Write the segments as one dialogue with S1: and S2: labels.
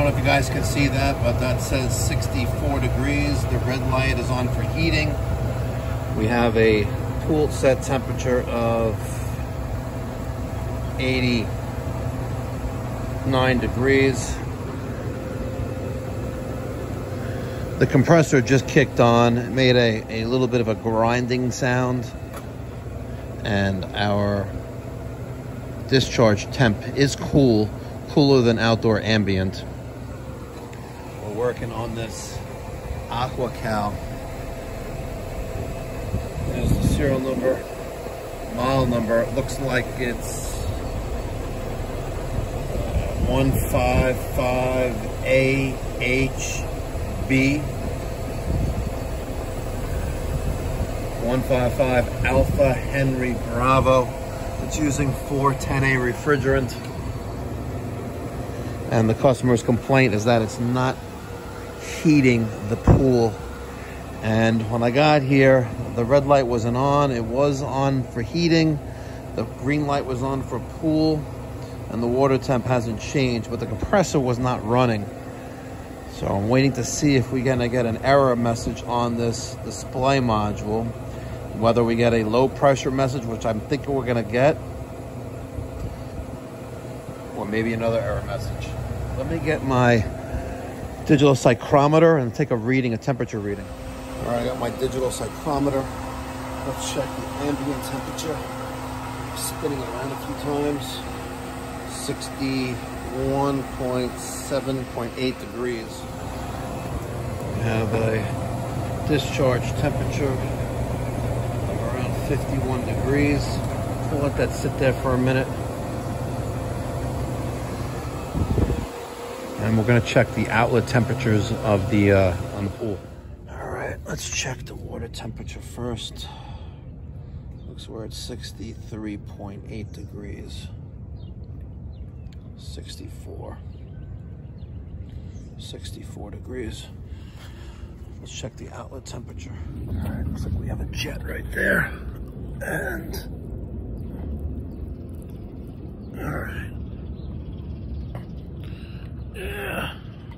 S1: know if you guys can see that, but that says 64 degrees. The red light is on for heating. We have a pool set temperature of 89 degrees. The compressor just kicked on. It made a little bit of a grinding sound. And our discharge temp is cooler than outdoor ambient. We're working on this AquaCal. There's the serial number, model number. It looks like it's 155AHB. 155 Alpha Henry Bravo. It's using 410A refrigerant. And the customer's complaint is that it's not heating the pool. And when I got here, the red light wasn't on. It was on for heating. The green light was on for pool. And the water temp hasn't changed, but the compressor was not running. So I'm waiting to see if we're gonna get an error message on this display module. Whether we get a low pressure message, which I'm thinking we're gonna get, or maybe another error message. Let me get my digital psychrometer and take a reading, a temperature reading. All right, I got my digital psychrometer. Let's check the ambient temperature. Spinning it around a few times. 61.7.8 degrees. We have a discharge temperature of around 51 degrees. We'll let that sit there for a minute. And we're gonna check the outlet temperatures of the on the pool. All right, let's check the water temperature first. Looks we're at 63.8 degrees. 64 degrees. Let's check the outlet temperature. All right, looks like we have a jet right there. And all right. Yeah.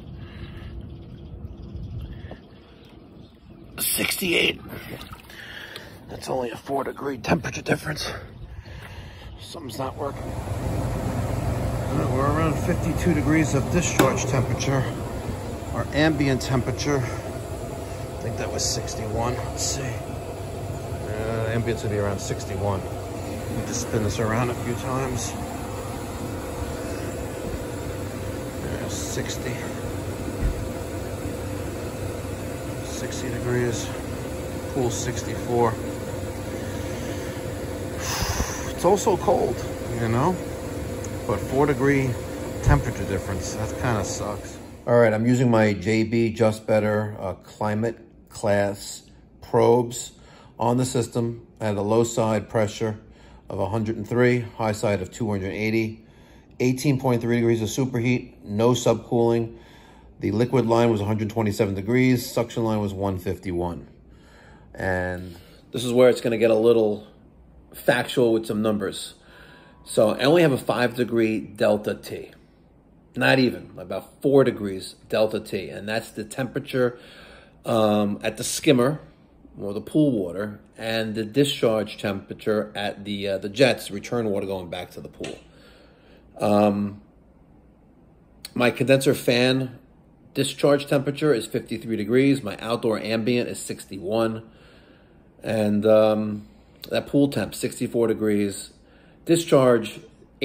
S1: 68. That's only a 4-degree temperature difference. Something's not working. We're around 52 degrees of discharge temperature. Our ambient temperature, I think that was 61. Let's see. Ambient's gonna be around 61. Let me just spin this around a few times. 60. 60 degrees. Pool 64. It's also cold, you know? But 4-degree temperature difference, that kind of sucks. All right, I'm using my JB Just Better climate class probes on the system at a low side pressure of 103, high side of 280, 18.3 degrees of superheat, no subcooling. The liquid line was 127 degrees, suction line was 151. And this is where it's gonna get a little factual with some numbers. So I only have a 5-degree delta T. Not even, about 4 degrees delta T. And that's the temperature at the skimmer, or the pool water, and the discharge temperature at the jets, return water going back to the pool. My condenser fan discharge temperature is 53 degrees. My outdoor ambient is 61. And that pool temp, 64 degrees. Discharge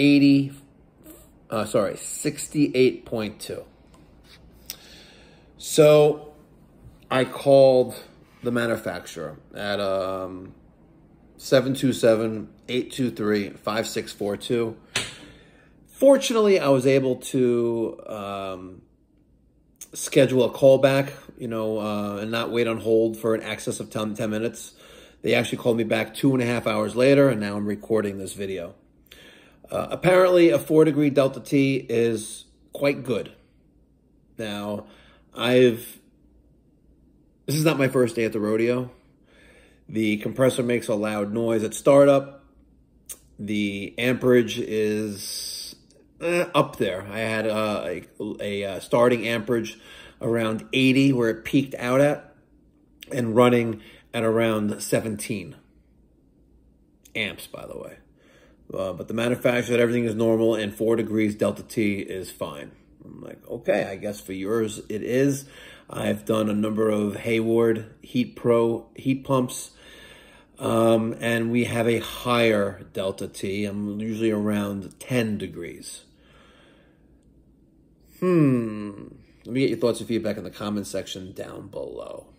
S1: 68.2. So I called the manufacturer at 727-823-5642. Fortunately, I was able to schedule a callback, you know, and not wait on hold for an excess of 10 minutes. They actually called me back 2.5 hours later, and now I'm recording this video. Apparently, a 4-degree delta T is quite good. Now, this is not my first day at the rodeo. The compressor makes a loud noise at startup. The amperage is up there. I had a starting amperage around 80 where it peaked out at, and running at around 17 amps, by the way. But the manufacturer said everything is normal and 4 degrees delta T is fine. I'm like, okay, I guess for yours it is. I've done a number of Hayward HeatPro heat pumps, and we have a higher delta T. I'm usually around 10 degrees. Let me get your thoughts and feedback in the comment section down below.